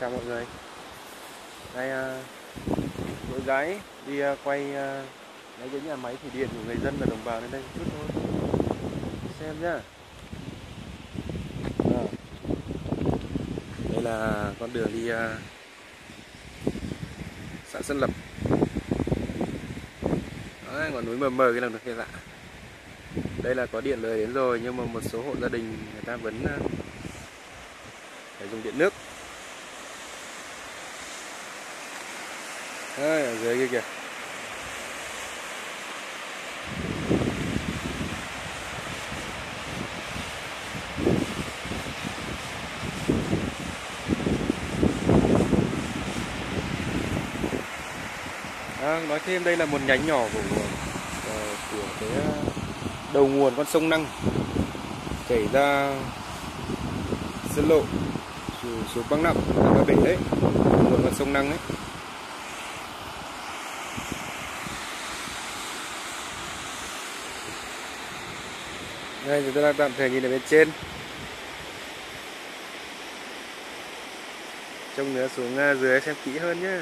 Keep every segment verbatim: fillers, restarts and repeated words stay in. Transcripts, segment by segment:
chào mọi người. Đây đội gái đi quay mấy cái nhà máy thủy điện của người dân và đồng bào lên đây một chút thôi. Xem nhá. À, đây là con đường đi xã Sơn Lập. Đấy, ngọn núi mờ mờ cái lần được kia lạ. Đây là có điện lưới đến rồi, nhưng mà một số hộ gia đình người ta vẫn phải dùng điện nước. Đấy, ở dưới kia kìa. À, nói thêm đây là một nhánh nhỏ của của cái đầu nguồn con sông Năng chảy ra Sơn Lộ xuống Bắc Nậm ra bể đấy, nguồn con sông Năng ấy. Đây chúng ta đang tạm thời nhìn ở bên trên, trông nữa xuống dưới xem kỹ hơn nhé.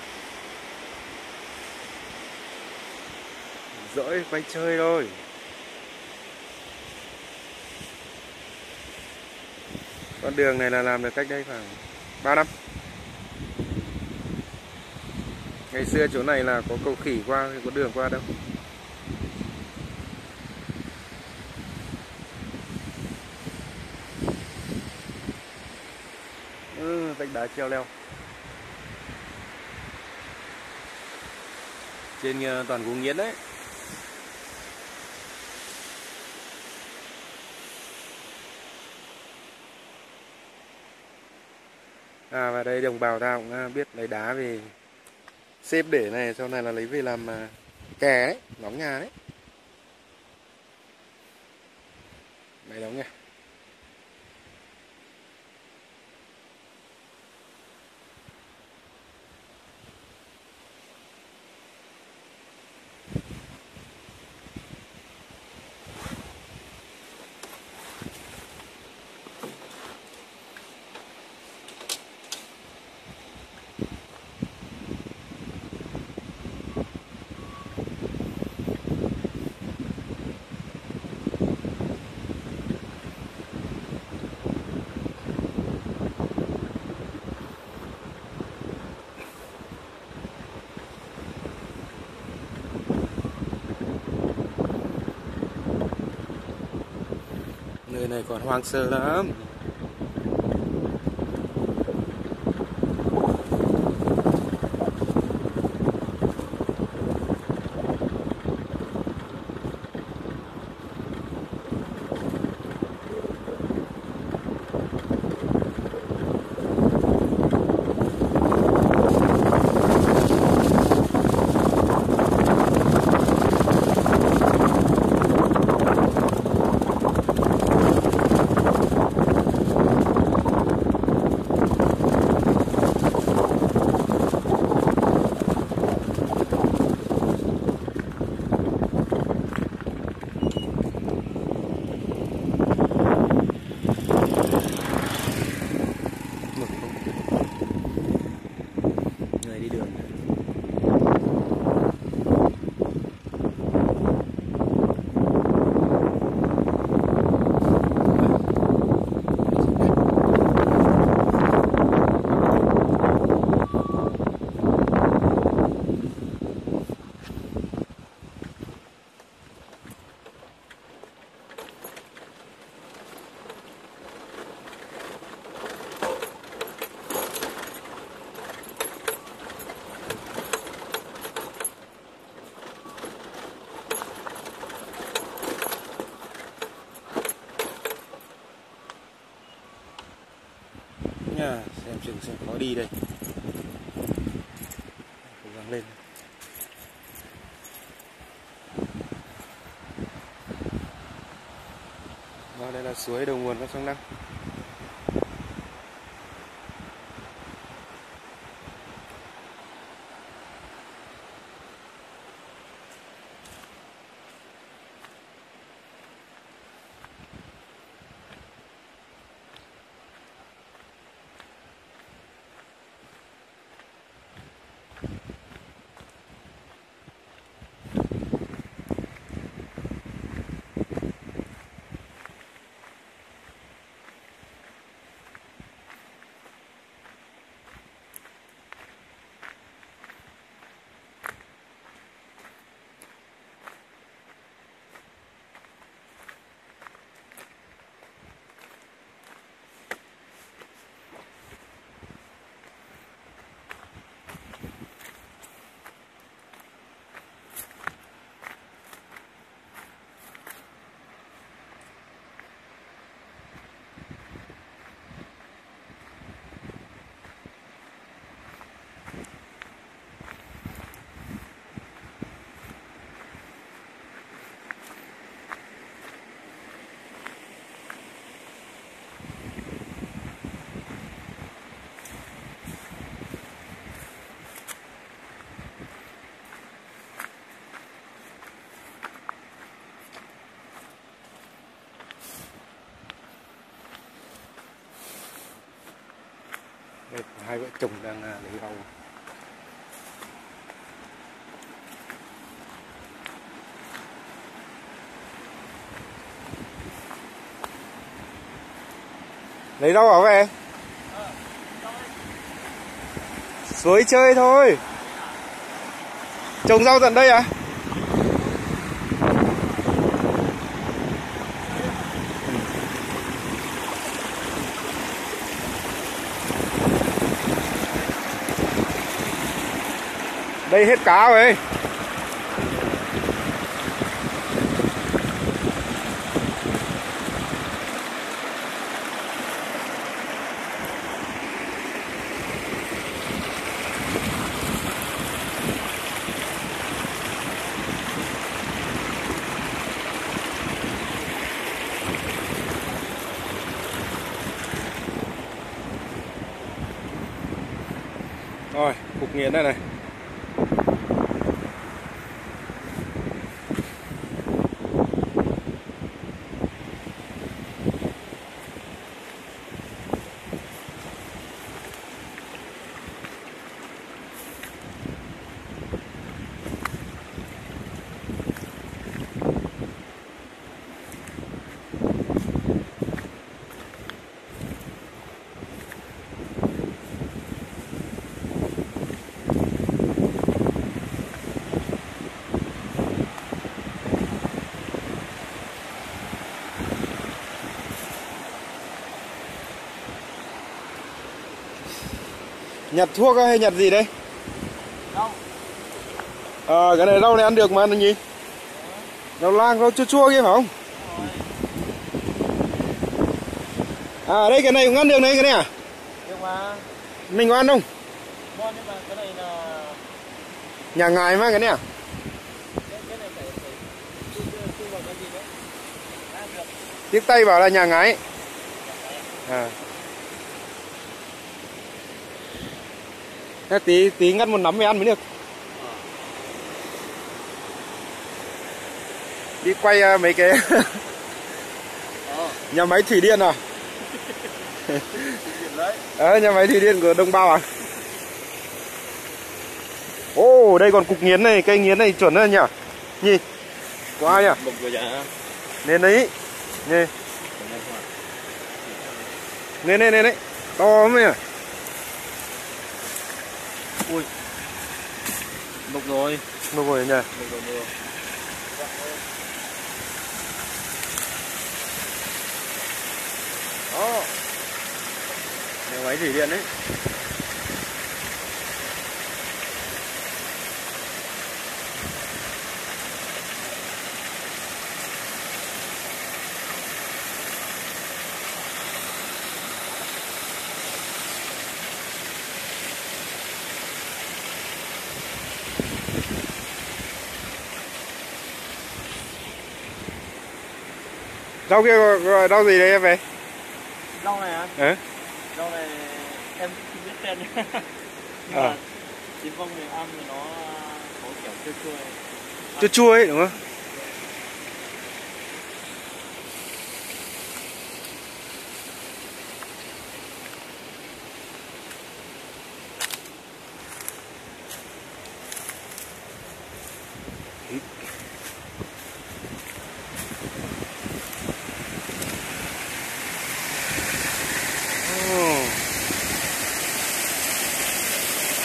Dỗi quay chơi thôi. Con đường này là làm được cách đây khoảng ba năm. Ngày xưa chỗ này là có cầu khỉ qua, có đường qua đâu. Ừ, vách đá treo leo. Trên toàn gỗ nghiến đấy. À, và đây đồng bào ta cũng biết lấy đá về xếp để này, sau này là lấy về làm kè đấy, đóng nhà đấy. Máy đóng nha. Nơi này còn hoang sơ lắm. Đi đường nha, xem chừng sẽ khó đi đây. Cố gắng lên. Đó, đây là suối đầu nguồn con sông Năng. Đây, hai vợ chồng đang lấy rau. Lấy rau hả về? Suối chơi thôi. Trồng rau tận đây à? Đây hết cá rồi. Rồi, cục nghiến đây này. Nhặt thuốc hay nhặt gì đây? Rau. Ờ, à, cái này rau này ăn được mà anh nhỉ? Rau lang, rau chua chua kia phải không? À đây cái này cũng ăn được này, cái này à? Được mà. Mình có ăn không? Ngon nhưng mà cái này là nhà ngài mà cái này à? cái, cái này phải phải chưa chưa vào cái gì đấy. À, được. Tiếng Tây bảo là nhà ngái. À. Thế tí tí ngắt một nắm mới ăn mới được. Đi quay uh, mấy cái nhà máy thủy điện à? Ờ, nhà máy thủy điện của Đồng Bào à? Ồ, đây còn cục nghiến này, cây nghiến này chuẩn hơn nhỉ? Nhỉ? Có ai nhỉ? Nên đấy. Nhỉ? Nên nên nên đấy. To lắm nhỉ? Ui. Mục rồi. Mục rồi nhỉ? Mục rồi, mục rồi. Đó. Nhà máy thủy điện đấy. Rau kia gọi rau gì đây em về? Rau này hả? Ừ. Rau này em không biết tên. Nhưng à. mà Tiến Vong mình ăn thì nó có kiểu chua chua ấy. Chua chua ấy đúng không?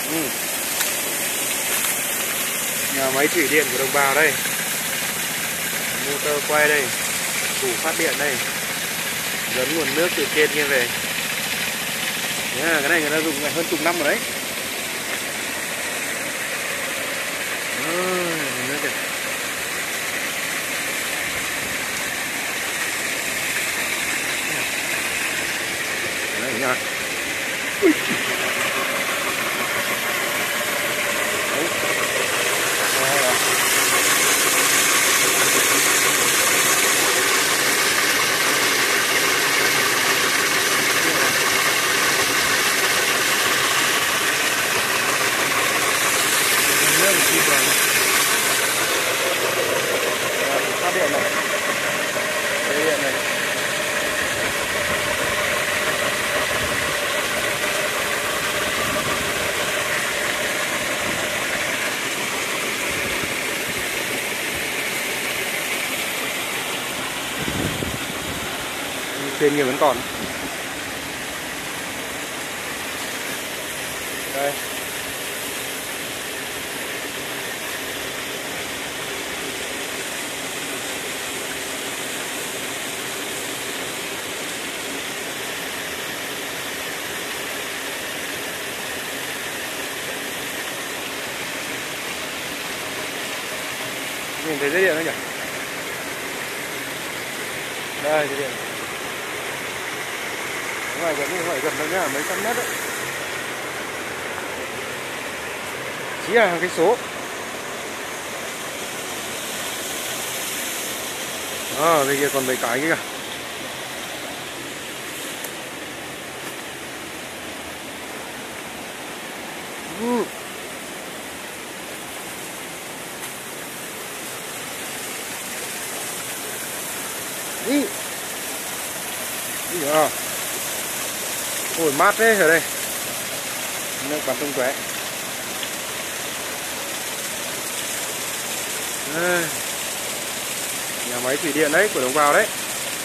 Ừ. Nhà máy thủy điện của đồng bào đây, motor quay đây, củ phát điện đây, dẫn nguồn nước từ trên kia về. À, cái này người ta dùng hơn chục năm rồi đấy. À, nước kìa. Đấy nha. Ui. Đấy. À. Phát điện này, dây điện này. Trên kia vẫn còn. Đây. Nhìn thấy dây điện không nhỉ? Đây dây điện. Cái này gần, không phải gần đâu nhá, mấy trăm mét đấy. Chỉ là hàng cây số. À, đây kia còn mấy cái kia kìa. Ừ. Đi. Đi à. Ôi mát thế ở đây. Nước bắn tung tóe. Nhà máy thủy điện đấy của đồng bào đấy.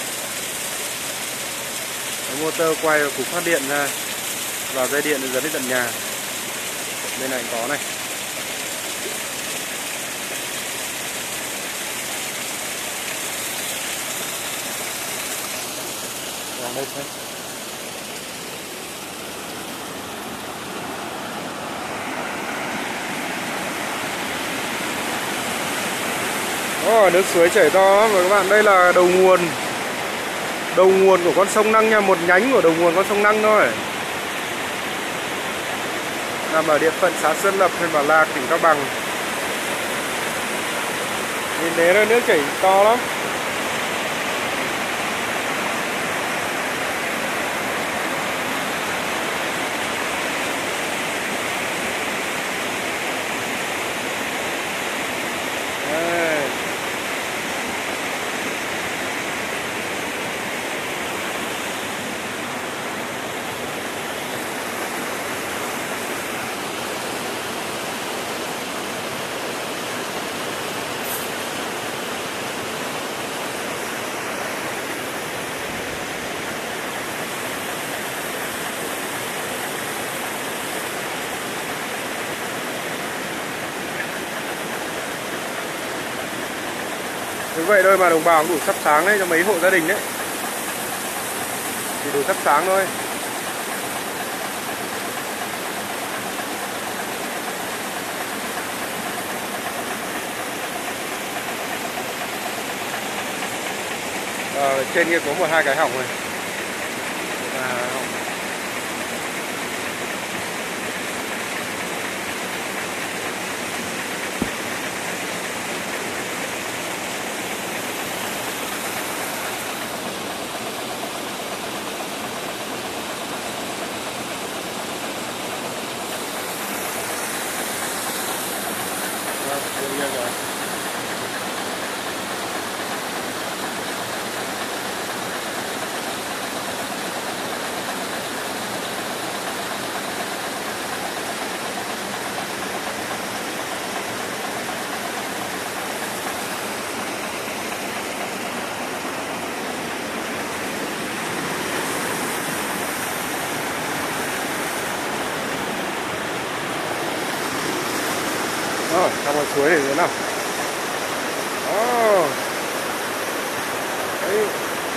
Có motor quay và cục phát điện ra vào dây điện dẫn đến tận nhà. Bên này có này. Vào đây xem. Oh, nước suối chảy to lắm rồi các bạn. Đây là đầu nguồn. Đầu nguồn của con sông Năng nha, một nhánh của đầu nguồn con sông Năng thôi. Nằm ở địa phận xã Sơn Lập, huyện Bảo Lạc, tỉnh Cao Bằng. Nhìn thấy đó, nước chảy to lắm. Đây. Như vậy thôi mà đồng bào cũng đủ thắp sáng đấy cho mấy hộ gia đình đấy. Chỉ đủ thắp sáng thôi. À, trên kia có một hai cái hỏng rồi. À, hỏng. rồi, trong con suối này nữa nào. Đó. Đấy.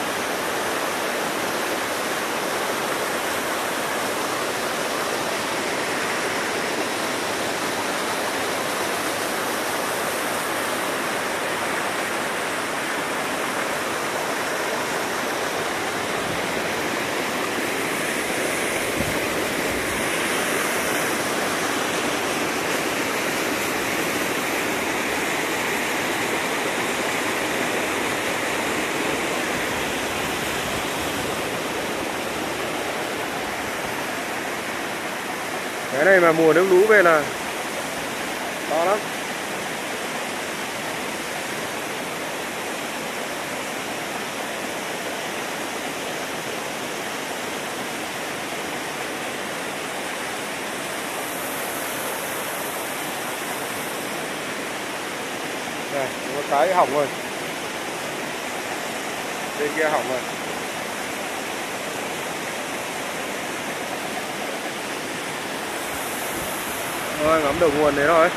Cái này mà mùa nước lũ về là to lắm. Này, có cái hỏng rồi. Bên kia hỏng rồi. Rồi, ngắm đầu nguồn đấy rồi.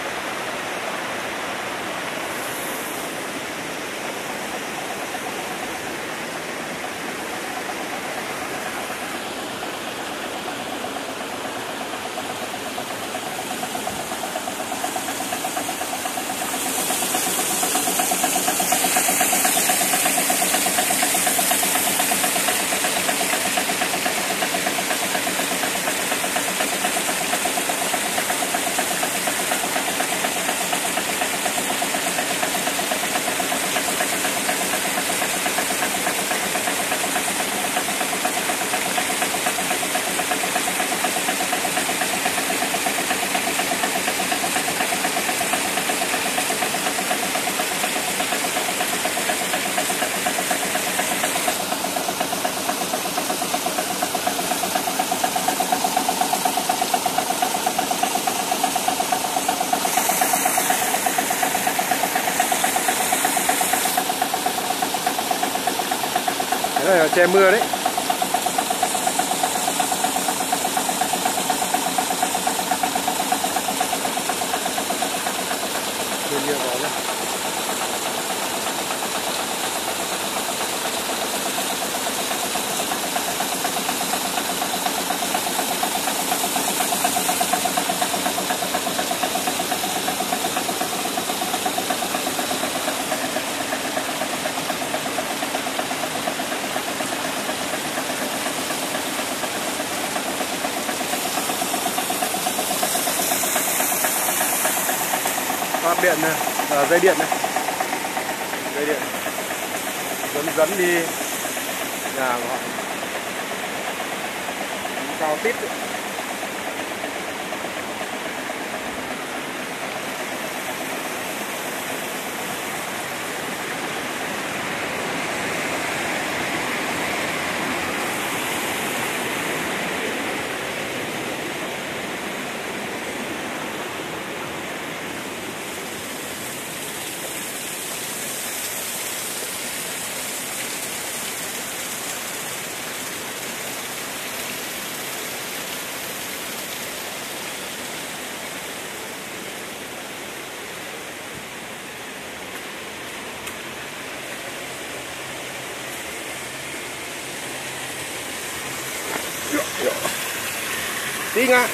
Cái này là che mưa đấy. Bên kia có này. Phát điện này, à, dây điện này, dây điện dẫn dẫn đi nhà của họ, cao tít ấy. Đi nga.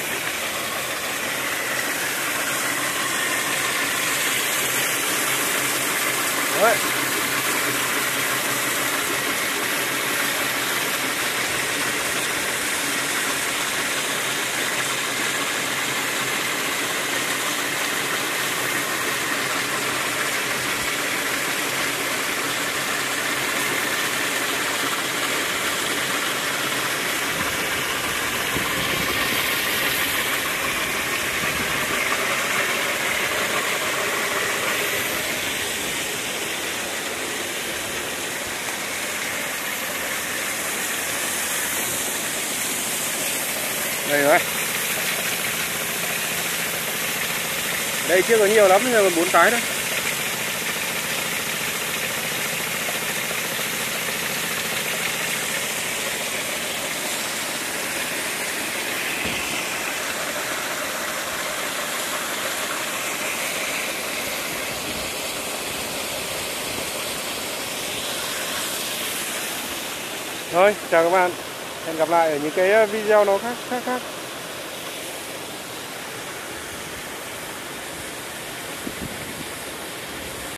Đấy. Đây rồi. Đây chưa có nhiều lắm, giờ còn bốn cái thôi. Thôi, chào các bạn. Hẹn gặp lại ở những cái video nó khác khác khác.